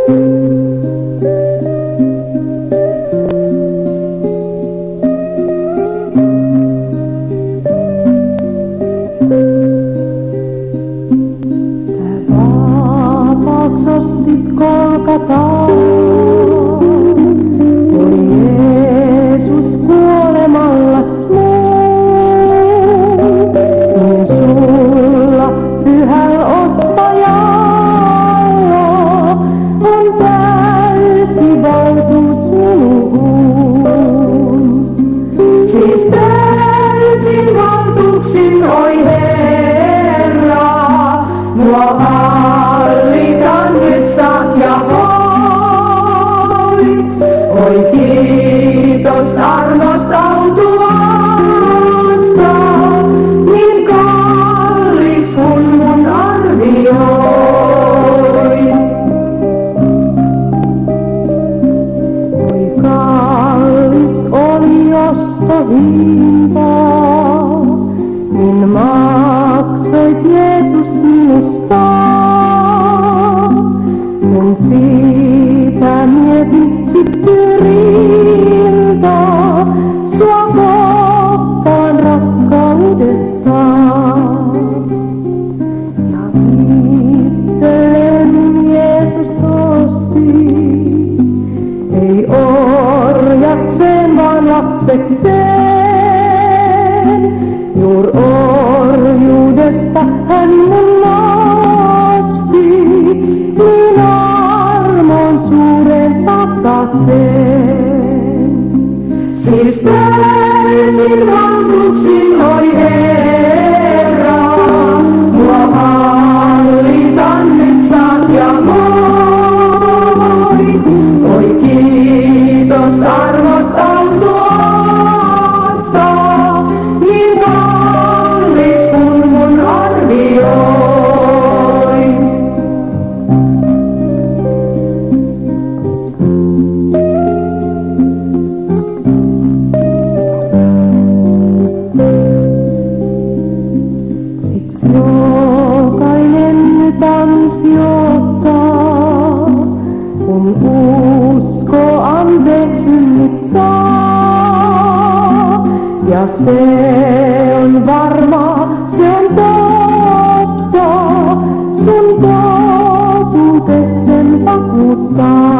Ostit Golgataan, oli Jeesus kuolemallas muu, niin sulla pyhäl ostajalla on täysi valtuus minuun. Siis täysin valtuuksin, oi Herra, mua hallitan nyt saat ja voit. Oi kiitos armosta autuasta, niin kallis kun mun arvioit. Oi kallis oli ostohinta, niin maksoit Jeesus minusta. Kun siitä mietin syttyriltä, sua kohtaan rakkaudesta. Ja itselleen Jeesus osti, ei orjakseen vaan lapsekseen. Juur orjuudesta hän mun nosti, niin armon suuren saattaakseen. Siis täysin valtuuksin, oi Herra, mua hallitan nyt saat ja voit. Oi kiitos armosta autuasta, niin kallis kun mun arvioit. Siksi jokainen nyt ansiottaa, kun usko anteeksi nyt saa. Ja se on varma, se on totta, sun totuutes sen vakuuttaa.